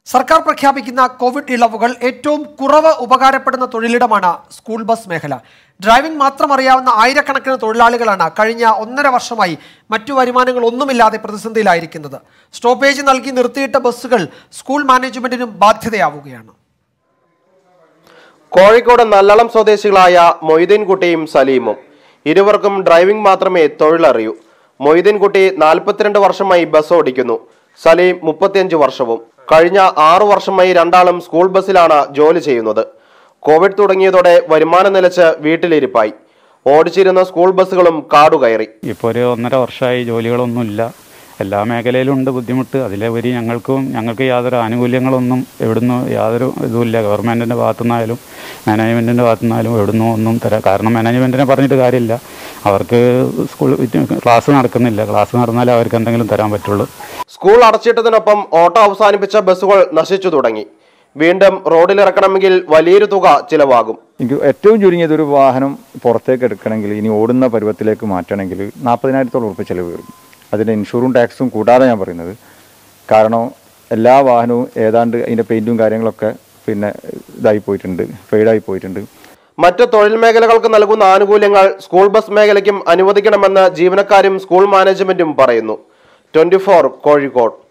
സർക്കാർ പ്രഖ്യാപിക്കുന്ന കോവിഡ് ഇളവുകൾ ഏറ്റവും കുറവ് ഉപകാരപ്പെടുന്ന തൊഴിലിടമാണ് സ്കൂൾ ബസ് മേഖല. ഡ്രൈവിംഗ് മാത്രം അറിയാവുന്ന ആയിരക്കണക്കിന് തൊഴിലാളികളാണ് കഴിഞ്ഞ 1.5 വർഷമായി മറ്റു വരുമാനങ്ങളൊന്നുമില്ലാതെ പ്രതിസന്ധിയിലായിരിക്കുന്നത്. സ്റ്റോപ്പേജ് നൽകി നിർത്തിയിട്ട ബസ്സുകൾ സ്കൂൾ മാനേജ്മെന്റിനും ബാധ്യതയാവുകയാണ്. കോഴിക്കോട് നല്ലളം സ്വദേശികളായ മൊയ്തീൻകുട്ടിയും സലീമും ഇരുവർക്കും ഡ്രൈവിംഗ് മാത്രമേ തൊഴിലറിയൂ. മൊയ്തീൻകുട്ടി 42 വർഷമായി ബസ് ഓടിക്കുന്നു. സലീം 35 വർഷവും. കഴിഞ്ഞ 6 വർഷമായി രണ്ടാളും സ്കൂൾ ബസ്സിലാണ് ജോലി ചെയ്യുന്നത്. കോവിഡ് തുടങ്ങിയതോടെ വരുമാനം നിലച്ച് വീട്ടിലിരിപ്പായി. ഓടിച്ചിരുന്ന സ്കൂൾ ബസ്സുകളും കാടുകയറി. ഇപ്പോൾ ഒരു 1.5 വർഷമായി ജോലികളൊന്നുമില്ല. എല്ലാ മേഖലയിലും ഉണ്ട് ബുദ്ധിമുട്ട്. അതിലുപരി ഞങ്ങൾക്ക് യാതൊരു ആനുകൂല്യങ്ങളൊന്നും എവിടുന്ന് യാതൊരു ഇതുമില്ല. ഗവൺമെൻറ്റിൻ്റെ ഭാഗത്തുനിന്നായാലും മാനേജ്മെൻറ്റിൻ്റെ ഭാഗത്തുനിന്നായാലും എവിടുന്നോ ഒന്നും തരാം. കാരണം മാനേജ്മെൻറ്റിനെ പറഞ്ഞിട്ട് കാര്യമില്ല. അവർക്ക് ക്ലാസ് നടക്കുന്നില്ല. ക്ലാസ് നടന്നാലേ അവർക്ക് എന്തെങ്കിലും തരാൻ പറ്റുള്ളൂ. സ്കൂൾ അടച്ചിട്ടതിനൊപ്പം ഓട്ടോ അവസാനിപ്പിച്ച ബസ്സുകൾ നശിച്ചു തുടങ്ങി. വീണ്ടും റോഡിലിറക്കണമെങ്കിൽ വലിയൊരു തുക ചിലവാകും. എനിക്ക് ഏറ്റവും ചുരുങ്ങിയതൊരു വാഹനം പുറത്തേക്ക് എടുക്കണമെങ്കിൽ ഇനി ഓടുന്ന പരുവത്തിലേക്ക് മാറ്റണമെങ്കിൽ 40,000-ഓളം രൂപ ചിലവ് വരും. അതിൻ്റെ ഇൻഷുറും ടാക്സും കൂടാതെ ഞാൻ പറയുന്നത്. കാരണം എല്ലാ വാഹനവും ഏതാണ്ട് അതിൻ്റെ പെയിൻറ്റും കാര്യങ്ങളൊക്കെ ഇതായി പോയിട്ടുണ്ട്, ഫെയ്ഡായി പോയിട്ടുണ്ട്. മറ്റ് തൊഴിൽ മേഖലകൾക്ക് നൽകുന്ന ആനുകൂല്യങ്ങൾ സ്കൂൾ ബസ് മേഖലയ്ക്കും അനുവദിക്കണമെന്ന് ജീവനക്കാരും സ്കൂൾ മാനേജ്മെന്റും പറയുന്നു. 24 കോഴിക്കോട്.